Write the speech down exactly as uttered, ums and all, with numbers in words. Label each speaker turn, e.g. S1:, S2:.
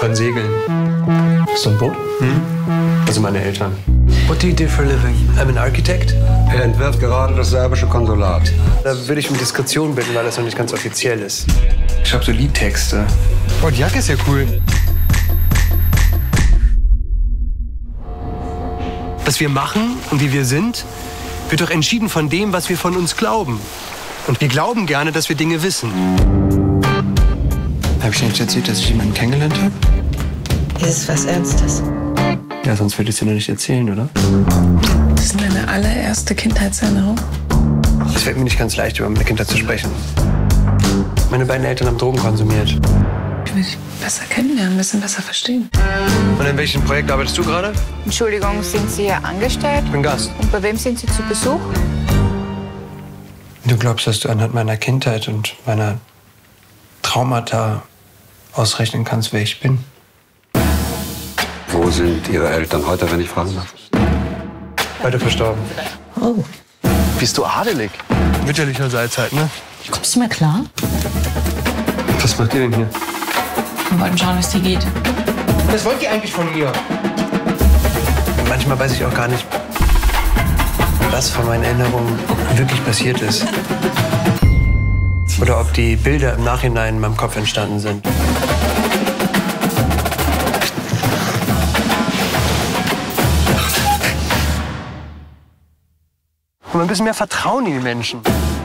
S1: können segeln.
S2: Hast du ein Boot?
S1: Hm? Also meine Eltern.
S3: What do you do for a living?
S1: I'm an architect.
S4: Er entwirft gerade das serbische Konsulat.
S1: Da würde ich um Diskretion bitten, weil das noch nicht ganz offiziell ist. Ich habe so Liedtexte.
S3: Oh, die Jacke ist ja cool.
S1: Was wir machen und wie wir sind, wird doch entschieden von dem, was wir von uns glauben. Und wir glauben gerne, dass wir Dinge wissen. Habe ich dir nicht erzählt, dass ich jemanden kennengelernt habe?
S5: Ist es was Ernstes?
S1: Ja, sonst würde ich es dir noch nicht erzählen, oder?
S5: Das ist deine allererste Kindheitserinnerung.
S1: Es fällt mir nicht ganz leicht, über meine Kindheit zu sprechen. Meine beiden Eltern haben Drogen konsumiert.
S5: Ich will dich besser kennenlernen, ein bisschen besser verstehen.
S1: Und in welchem Projekt arbeitest du gerade?
S6: Entschuldigung, sind Sie hier angestellt?
S1: Ich bin Gast.
S6: Und bei wem sind Sie zu Besuch?
S1: Du glaubst, dass du anhand meiner Kindheit und meiner Traumata ausrechnen kannst, wer ich bin?
S4: Wo sind Ihre Eltern heute, wenn ich fragen darf?
S1: Beide verstorben.
S5: Oh.
S3: Bist du adelig?
S1: Mütterlicherseits halt, ne?
S5: Kommst du mal klar?
S1: Was macht ihr denn hier?
S5: Wir wollten schauen, wie es dir geht.
S1: Was wollt ihr eigentlich von mir? Manchmal weiß ich auch gar nicht, was von meinen Erinnerungen wirklich passiert ist. Oder ob die Bilder im Nachhinein in meinem Kopf entstanden sind. Und ein bisschen mehr Vertrauen in die Menschen.